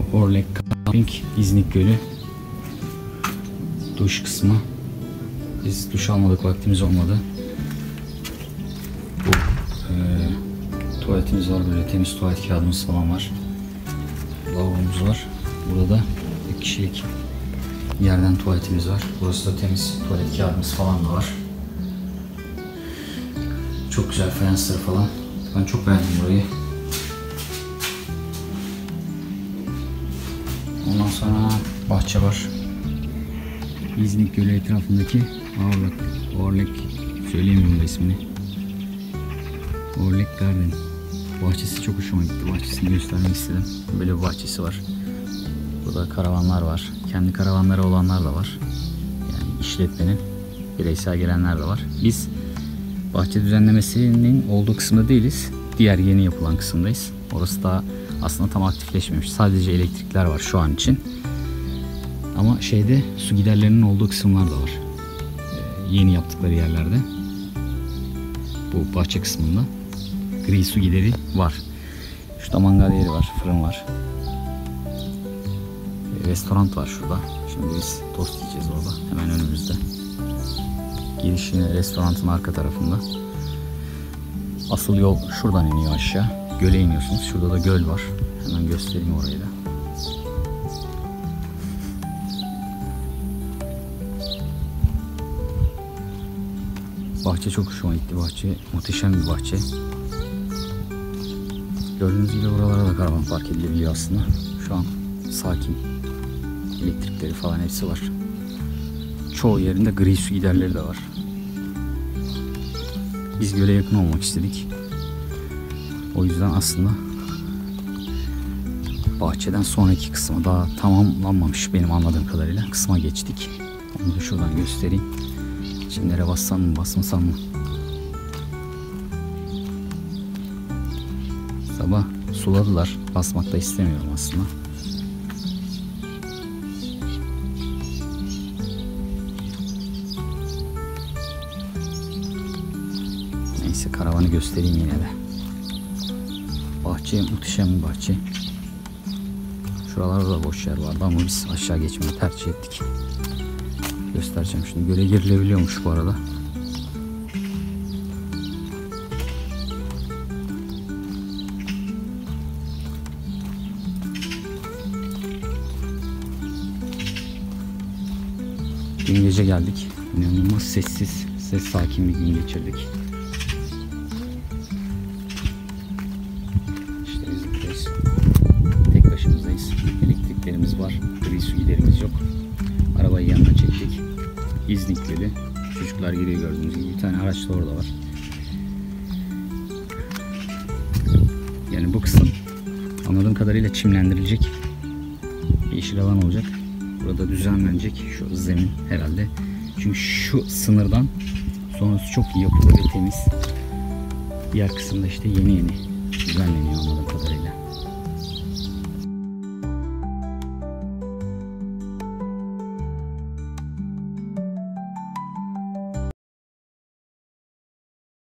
Orlek Camping, İznik Gölü. Duş kısmı. Biz duş almadık, vaktimiz olmadı. Bu tuvaletimiz var, böyle temiz tuvalet kağıdımız falan var. Lavabomuz var. Burada da 2 kişilik yerden tuvaletimiz var. Burası da temiz tuvalet kağıdımız falan da var. Çok güzel fayansları falan. Ben çok beğendim burayı. Ondan sonra bahçe var. İznik Gölü etrafındaki Orlek, söyleyemiyorum da ismini. Orlek Garden. Bahçesi çok hoşuma gitti. Bahçesini göstermek istedim. Böyle bir bahçesi var. Burada karavanlar var. Kendi karavanları olanlar da var. Yani işletmenin bireysel gelenler de var. Biz bahçe düzenlemesinin olduğu kısımda değiliz. Diğer yeni yapılan kısımdayız. Orası da aslında tam aktifleşmemiş. Sadece elektrikler var şu an için. Ama şeyde su giderlerinin olduğu kısımlar da var. Yeni yaptıkları yerlerde. Bu bahçe kısmında gri su gideri var. Şurada mangal yeri var, fırın var. Restoran var şurada. Şimdi biz tost yiyeceğiz orada. Hemen önümüzde. Giriş yine restoranın arka tarafında. Asıl yol şuradan iniyor aşağı. Göle iniyorsunuz. Şurada da göl var. Hemen göstereyim orayı da. Bahçe çok hoşuma gitti. Bahçe muhteşem bir bahçe. Gördüğünüz gibi buralara da karavan park edilebiliyor aslında. Şu an sakin. Elektrikleri falan hepsi var. Çoğu yerinde gri su giderleri de var. Biz göle yakın olmak istedik. O yüzden aslında bahçeden sonraki kısmı daha tamamlanmamış benim anladığım kadarıyla. Kısma geçtik. Onu da şuradan göstereyim. Çimlere bassam mı basmasam mı? Sabah suladılar. Basmak da istemiyorum aslında. Neyse karavanı göstereyim yine de. Bahçe muhteşem bir bahçe. Şuralarda da boş yer vardı ama biz aşağı geçmeyi tercih ettik. Göstereceğim şimdi. Göle girilebiliyormuş bu arada. Dün gece geldik. İnanılmaz sessiz, sakin bir gün geçirdik. İşte biz buradayız. Tek başımızdayız. Elektriklerimiz var. Gri su giderimiz yok. Arabayı yanına çektik. İznik Gölü. Çocuklar giriyor gördüğünüz gibi. Bir tane araç da orada var. Yani bu kısım anladığım kadarıyla çimlendirilecek. Yeşil alan olacak. Burada düzenlenecek şu zemin herhalde. Çünkü şu sınırdan sonrası çok iyi yapılı ve temiz. Diğer kısımda işte yeni düzenleniyor anladığım kadarıyla.